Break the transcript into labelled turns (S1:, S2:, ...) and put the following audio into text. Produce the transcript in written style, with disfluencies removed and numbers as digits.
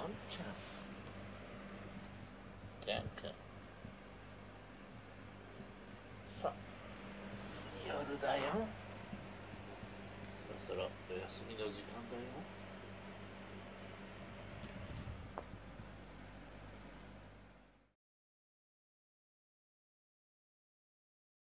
S1: ちゃんジャン君、さあ夜だよ、そろそろお休みの時間だよ。